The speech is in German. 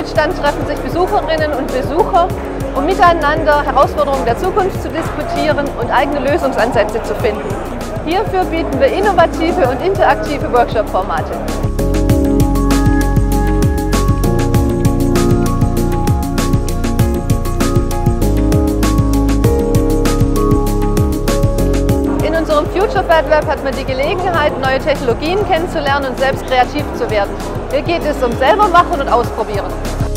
Sammelstand treffen sich Besucherinnen und Besucher, um miteinander Herausforderungen der Zukunft zu diskutieren und eigene Lösungsansätze zu finden. Hierfür bieten wir innovative und interaktive Workshop-Formate. In unserem Future Fed Lab hat man die Gelegenheit, neue Technologien kennenzulernen und selbst kreativ zu werden. Hier geht es um selber machen und ausprobieren.